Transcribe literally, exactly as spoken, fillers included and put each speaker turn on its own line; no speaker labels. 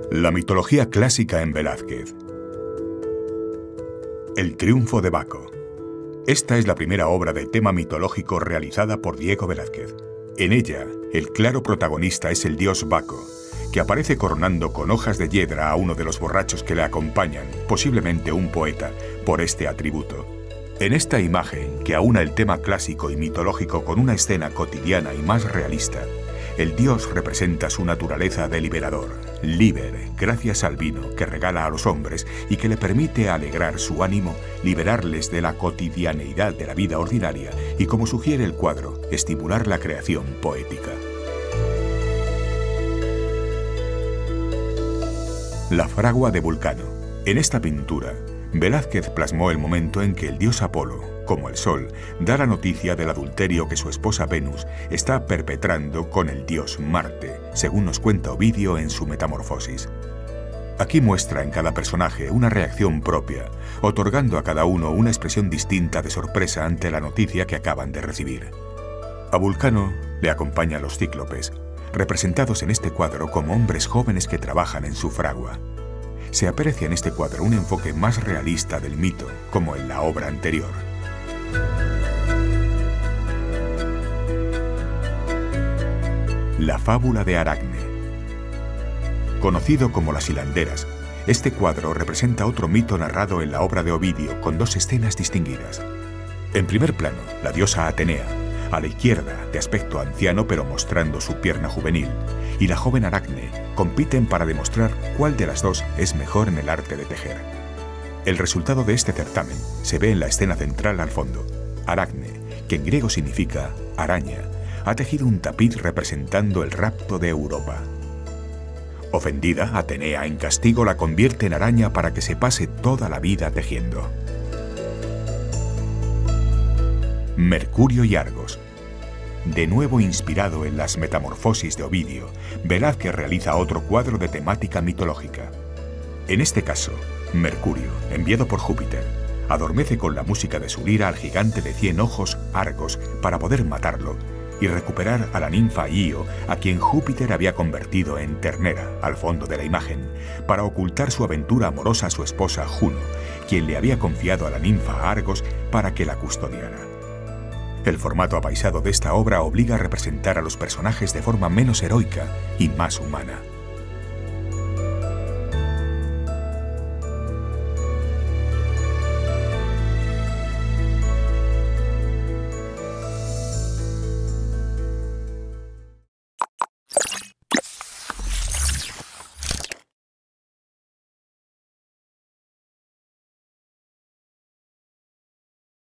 La mitología clásica en Velázquez. El triunfo de Baco. Esta es la primera obra de tema mitológico realizada por Diego Velázquez. En ella, el claro protagonista es el dios Baco, que aparece coronando con hojas de hiedra a uno de los borrachos que le acompañan, posiblemente un poeta, por este atributo. En esta imagen, que aúna el tema clásico y mitológico con una escena cotidiana y más realista, el dios representa su naturaleza de liberador, liber, gracias al vino que regala a los hombres y que le permite alegrar su ánimo, liberarles de la cotidianeidad de la vida ordinaria y, como sugiere el cuadro, estimular la creación poética. La fragua de Vulcano. En esta pintura, Velázquez plasmó el momento en que el dios Apolo, como el sol, da la noticia del adulterio que su esposa Venus está perpetrando con el dios Marte, según nos cuenta Ovidio en su Metamorfosis. Aquí muestra en cada personaje una reacción propia, otorgando a cada uno una expresión distinta de sorpresa ante la noticia que acaban de recibir. A Vulcano le acompañan los cíclopes, representados en este cuadro como hombres jóvenes que trabajan en su fragua. Se aprecia en este cuadro un enfoque más realista del mito, como en la obra anterior. La fábula de Aracne. Conocido como Las hilanderas, este cuadro representa otro mito narrado en la obra de Ovidio con dos escenas distinguidas. En primer plano, la diosa Atenea, a la izquierda, de aspecto anciano pero mostrando su pierna juvenil, y la joven Aracne compiten para demostrar cuál de las dos es mejor en el arte de tejer. El resultado de este certamen se ve en la escena central al fondo. Aracne, que en griego significa araña, ha tejido un tapiz representando el rapto de Europa. Ofendida, Atenea en castigo la convierte en araña para que se pase toda la vida tejiendo. Mercurio y Argos. De nuevo inspirado en las Metamorfosis de Ovidio, Velázquez realiza otro cuadro de temática mitológica. En este caso, Mercurio, enviado por Júpiter, adormece con la música de su lira al gigante de cien ojos Argos para poder matarlo y recuperar a la ninfa Ío, a quien Júpiter había convertido en ternera al fondo de la imagen, para ocultar su aventura amorosa a su esposa Juno, quien le había confiado a la ninfa Argos para que la custodiara. El formato apaisado de esta obra obliga a representar a los personajes de forma menos heroica y más humana.